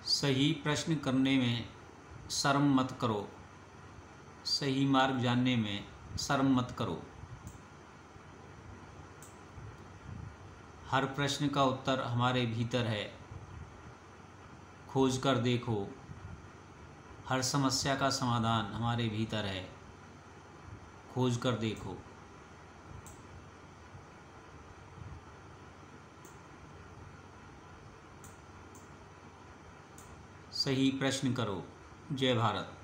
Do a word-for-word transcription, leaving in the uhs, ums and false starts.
सही प्रश्न करने में शर्म मत करो, सही मार्ग जानने में शर्म मत करो। हर प्रश्न का उत्तर हमारे भीतर है, खोज कर देखो। हर समस्या का समाधान हमारे भीतर है, खोज कर देखो। सही प्रश्न करो। जय भारत।